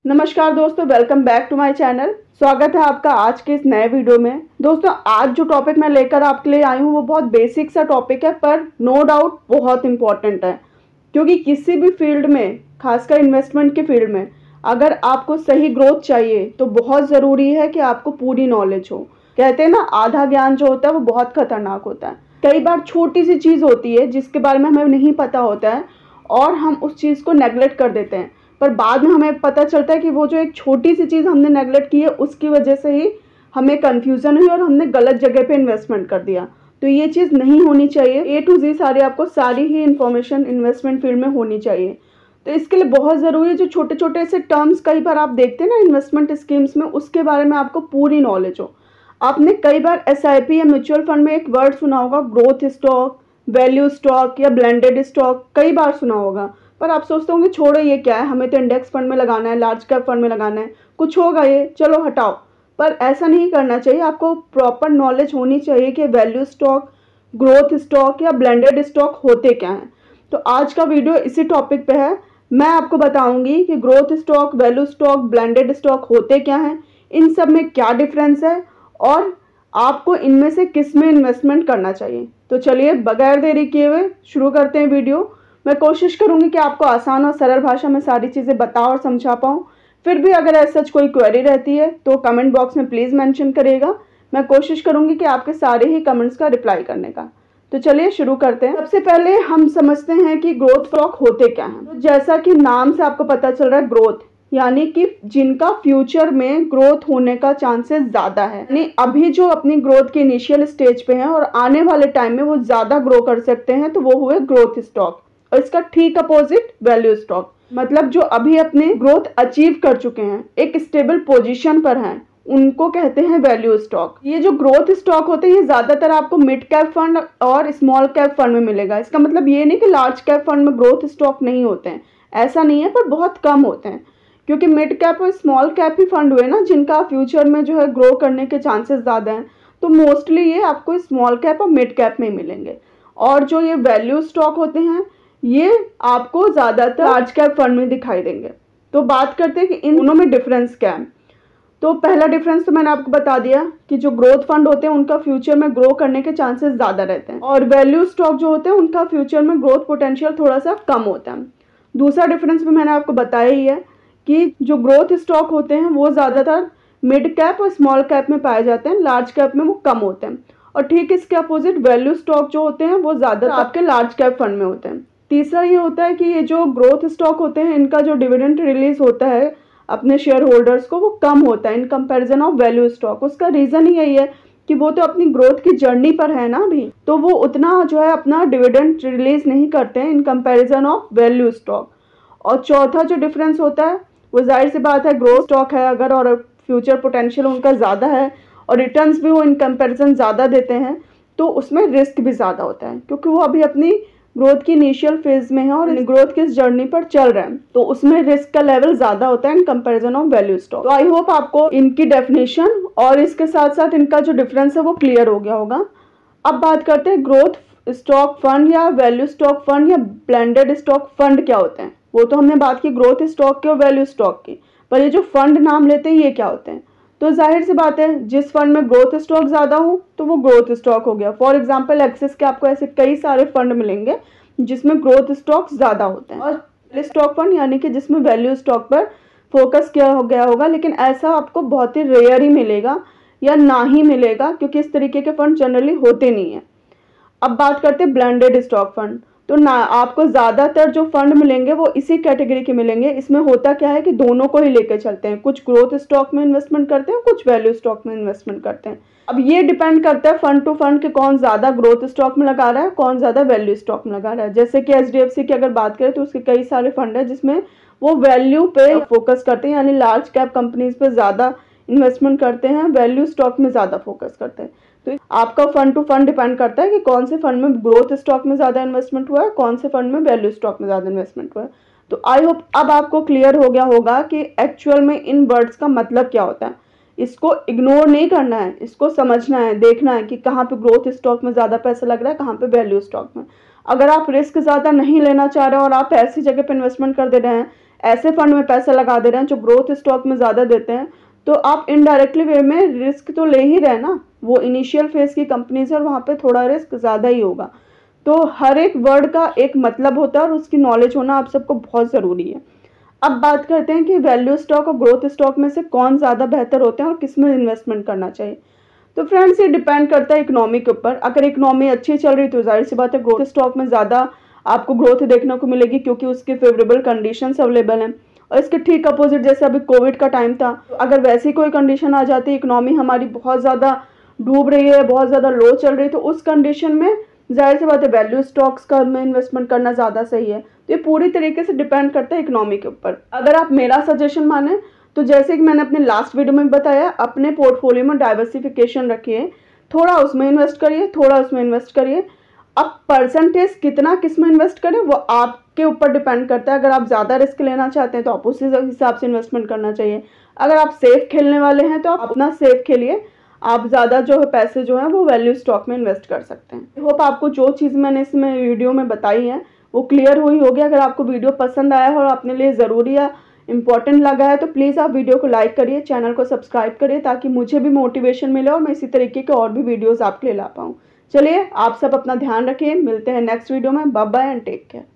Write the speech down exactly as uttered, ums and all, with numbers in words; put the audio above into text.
नमस्कार दोस्तों, welcome back to my channel. स्वागत है आपका आज के इस नए वीडियो में। दोस्तों, आज जो टॉपिक मैं लेकर आपके लिए आई हूँ वो बहुत बेसिक सा टॉपिक है, पर नो डाउट बहुत इंपॉर्टेंट है। क्योंकि किसी भी फील्ड में, खासकर इन्वेस्टमेंट के फील्ड में, अगर आपको सही ग्रोथ चाहिए तो बहुत ज़रूरी है कि आपको पूरी नॉलेज हो। कहते हैं ना, आधा ज्ञान जो होता है वो बहुत खतरनाक होता है। कई बार छोटी सी चीज़ होती है जिसके बारे में हमें नहीं पता होता है और हम उस चीज़ को नेगलेक्ट कर देते हैं, पर बाद में हमें पता चलता है कि वो जो एक छोटी सी चीज़ हमने नेगलेक्ट की है उसकी वजह से ही हमें कन्फ्यूज़न हुई और हमने गलत जगह पे इन्वेस्टमेंट कर दिया। तो ये चीज़ नहीं होनी चाहिए। ए टू जी सारी आपको सारी ही इन्फॉर्मेशन इन्वेस्टमेंट फील्ड में होनी चाहिए। तो इसके लिए बहुत ज़रूरी है जो छोटे छोटे ऐसे टर्म्स कई बार आप देखते हैं ना इन्वेस्टमेंट स्कीम्स में, उसके बारे में आपको पूरी नॉलेज हो। आपने कई बार एस आई पी या म्यूचुअल फंड में एक वर्ड सुना होगा, ग्रोथ स्टॉक, वैल्यू स्टॉक या ब्लेंडेड स्टॉक, कई बार सुना होगा। पर आप सोचते होंगे छोड़ो ये क्या है, हमें तो इंडेक्स फंड में लगाना है, लार्ज कैप फंड में लगाना है, कुछ होगा ये, चलो हटाओ। पर ऐसा नहीं करना चाहिए। आपको प्रॉपर नॉलेज होनी चाहिए कि वैल्यू स्टॉक, ग्रोथ स्टॉक या ब्लेंडेड स्टॉक होते क्या हैं। तो आज का वीडियो इसी टॉपिक पे है। मैं आपको बताऊंगी कि growth stock, value stock, blended stock होते क्या हैं, इन सब में क्या डिफरेंस है और आपको इनमें से किस में इन्वेस्टमेंट करना चाहिए। तो चलिए बगैर देरी किए हुए शुरू करते हैं वीडियो। मैं कोशिश करूंगी कि आपको आसान और सरल भाषा में सारी चीज़ें बता और समझा पाऊँ। फिर भी अगर ऐसा कोई क्वेरी रहती है तो कमेंट बॉक्स में प्लीज़ मेंशन करिएगा। मैं कोशिश करूंगी कि आपके सारे ही कमेंट्स का रिप्लाई करने का। तो चलिए शुरू करते हैं। सबसे पहले हम समझते हैं कि ग्रोथ स्टॉक होते क्या हैं। तो जैसा कि नाम से आपको पता चल रहा है, ग्रोथ यानी कि जिनका फ्यूचर में ग्रोथ होने का चांसेस ज़्यादा है, यानी अभी जो अपनी ग्रोथ के इनिशियल स्टेज पे हैं और आने वाले टाइम में वो ज़्यादा ग्रो कर सकते हैं, तो वो हुए ग्रोथ स्टॉक। और इसका ठीक अपोजिट वैल्यू स्टॉक, मतलब जो अभी अपने ग्रोथ अचीव कर चुके हैं, एक स्टेबल पोजीशन पर हैं, उनको कहते हैं वैल्यू स्टॉक। ये जो ग्रोथ स्टॉक होते हैं ये ज़्यादातर आपको मिड कैप फंड और स्मॉल कैप फंड में मिलेगा। इसका मतलब ये नहीं कि लार्ज कैप फंड में ग्रोथ स्टॉक नहीं होते हैं, ऐसा नहीं है, पर बहुत कम होते हैं। क्योंकि मिड कैप और स्मॉल कैप ही फंड हुए ना जिनका फ्यूचर में जो है ग्रो करने के चांसेस ज़्यादा हैं, तो मोस्टली ये आपको स्मॉल कैप और मिड कैप में मिलेंगे। और जो ये वैल्यू स्टॉक होते हैं ये आपको ज़्यादातर लार्ज कैप फंड में दिखाई देंगे। तो बात करते हैं कि इन दोनों में डिफरेंस क्या है। तो पहला डिफरेंस तो मैंने आपको बता दिया कि जो ग्रोथ फंड होते हैं उनका फ्यूचर में ग्रो करने के चांसेस ज़्यादा रहते हैं, और वैल्यू स्टॉक जो होते हैं उनका फ्यूचर में ग्रोथ पोटेंशियल थोड़ा सा कम होता है। दूसरा डिफरेंस भी मैंने आपको बताया ही है कि जो ग्रोथ स्टॉक होते हैं वो ज़्यादातर मिड कैप और स्मॉल कैप में पाए जाते हैं, लार्ज कैप में वो कम होते हैं। और ठीक इसके अपोजिट वैल्यू स्टॉक जो होते हैं वो ज़्यादातर आपके लार्ज कैप फंड में होते हैं। तीसरा ये होता है कि ये जो ग्रोथ स्टॉक होते हैं इनका जो डिविडेंड रिलीज होता है अपने शेयर होल्डर्स को वो कम होता है in comparison of value stock. उसका रीज़न ही यही है कि वो तो अपनी ग्रोथ की जर्नी पर है ना अभी, तो वो उतना जो है अपना डिविडेंड रिलीज नहीं करते हैं in comparison of value stock. और चौथा जो डिफरेंस होता है वो जाहिर सी बात है, ग्रोथ स्टॉक है अगर और फ्यूचर पोटेंशियल उनका ज़्यादा है और रिटर्न्स भी वो इन कंपैरिजन ज़्यादा देते हैं, तो उसमें रिस्क भी ज़्यादा होता है क्योंकि वो अभी अपनी ग्रोथ की इनिशियल फेज में है और ग्रोथ की जर्नी पर चल रहे हैं, तो उसमें रिस्क का लेवल ज़्यादा होता है in comparison of value stock. तो आई होप आपको इनकी डेफिनेशन और इसके साथ साथ इनका जो डिफरेंस है वो क्लियर हो गया होगा। अब बात करते हैं ग्रोथ स्टॉक फंड या वैल्यू स्टॉक फंड या ब्लेंडेड स्टॉक फंड क्या होते हैं। वो तो हमने बात की ग्रोथ स्टॉक की और वैल्यू स्टॉक की, पर ये जो फंड नाम लेते हैं ये क्या होते हैं। तो जाहिर सी बात है, जिस फंड में ग्रोथ स्टॉक ज़्यादा हो तो वो ग्रोथ स्टॉक हो गया। फॉर एग्जांपल एक्सिस के आपको ऐसे कई सारे फंड मिलेंगे जिसमें ग्रोथ स्टॉक ज़्यादा होते हैं, और स्टॉक फंड यानी कि जिसमें वैल्यू स्टॉक पर फोकस किया हो गया होगा, लेकिन ऐसा आपको बहुत ही रेयर ही मिलेगा या ना ही मिलेगा क्योंकि इस तरीके के फंड जनरली होते नहीं हैं। अब बात करते हैं ब्लेंडेड स्टॉक फंड। तो ना आपको ज़्यादातर जो फंड मिलेंगे वो इसी कैटेगरी के मिलेंगे। इसमें होता क्या है कि दोनों को ही लेकर चलते हैं, कुछ ग्रोथ स्टॉक में इन्वेस्टमेंट करते हैं, कुछ वैल्यू स्टॉक में इन्वेस्टमेंट करते हैं। अब ये डिपेंड करता है फंड टू फंड कि कौन ज़्यादा ग्रोथ स्टॉक में लगा रहा है, कौन ज़्यादा वैल्यू स्टॉक में लगा रहा है। जैसे कि एच डी एफ सी की अगर बात करें तो उसके कई सारे फंड है जिसमें वो वैल्यू पे फोकस करते हैं, यानी लार्ज कैप कंपनीज पे ज़्यादा इन्वेस्टमेंट करते हैं, वैल्यू स्टॉक में ज़्यादा फोकस करते हैं। तो आपका फंड टू फंड डिपेंड करता है कि कौन से फंड में ग्रोथ स्टॉक में ज़्यादा इन्वेस्टमेंट हुआ है, कौन से फंड में वैल्यू स्टॉक में ज़्यादा इन्वेस्टमेंट हुआ है। तो आई होप अब आपको क्लियर हो गया होगा कि एक्चुअल में इन वर्ड्स का मतलब क्या होता है। इसको इग्नोर नहीं करना है, इसको समझना है, देखना है कि कहाँ पे ग्रोथ स्टॉक में ज़्यादा पैसा लग रहा है, कहाँ पे वैल्यू स्टॉक में। अगर आप रिस्क ज़्यादा नहीं लेना चाह रहे हो और आप ऐसी जगह पे इन्वेस्टमेंट कर दे रहे हैं, ऐसे फंड में पैसा लगा दे रहे हैं जो ग्रोथ स्टॉक में ज़्यादा देते हैं, तो आप इनडायरेक्टली वे में रिस्क तो ले ही रहे ना। वो इनिशियल फेज की कंपनीज है और वहाँ पे थोड़ा रिस्क ज़्यादा ही होगा। तो हर एक वर्ड का एक मतलब होता है और उसकी नॉलेज होना आप सबको बहुत ज़रूरी है। अब बात करते हैं कि वैल्यू स्टॉक और ग्रोथ स्टॉक में से कौन ज़्यादा बेहतर होते हैं और किस में इन्वेस्टमेंट करना चाहिए। तो फ्रेंड्स, ये डिपेंड करता है इकोनॉमी के ऊपर। अगर इकोनॉमी अच्छी चल रही तो जाहिर सी बात है ग्रोथ स्टॉक में ज़्यादा आपको ग्रोथ देखने को मिलेगी, क्योंकि उसके फेवरेबल कंडीशंस अवेलेबल हैं। और इसके ठीक अपोजिट, जैसे अभी कोविड का टाइम था, अगर वैसी कोई कंडीशन आ जाती, इकोनॉमी हमारी बहुत ज़्यादा डूब रही है, बहुत ज़्यादा लो चल रही है, तो उस कंडीशन में जाहिर सी बात है वैल्यू स्टॉक्स का में इन्वेस्टमेंट करना ज़्यादा सही है। तो ये पूरी तरीके से डिपेंड करता है इकोनॉमी के ऊपर। अगर आप मेरा सजेशन माने तो जैसे कि मैंने अपने लास्ट वीडियो में बताया, अपने पोर्टफोलियो में डाइवर्सिफिकेशन रखिए, थोड़ा उसमें इन्वेस्ट करिए, थोड़ा उसमें इन्वेस्ट करिए। अब परसेंटेज कितना किस में इन्वेस्ट करें वो आपके ऊपर डिपेंड करता है। अगर आप ज़्यादा रिस्क लेना चाहते हैं तो आप उसी हिसाब से इन्वेस्टमेंट करना चाहिए। अगर आप सेफ खेलने वाले हैं तो आप अपना सेफ खेलिए, आप ज़्यादा जो है पैसे जो है वो वैल्यू स्टॉक में इन्वेस्ट कर सकते हैं। होप आपको जो चीज़ मैंने इसमें वीडियो में बताई है वो क्लियर हुई होगी। अगर आपको वीडियो पसंद आया है और अपने लिए ज़रूरी या इंपॉर्टेंट लगा है तो प्लीज़ आप वीडियो को लाइक करिए, चैनल को सब्सक्राइब करिए, ताकि मुझे भी मोटिवेशन मिले और मैं इसी तरीके के और भी वीडियोज़ आपके लिए ला पाऊँ। चलिए, आप सब अपना ध्यान रखिए, मिलते हैं नेक्स्ट वीडियो में। Bye bye and take care.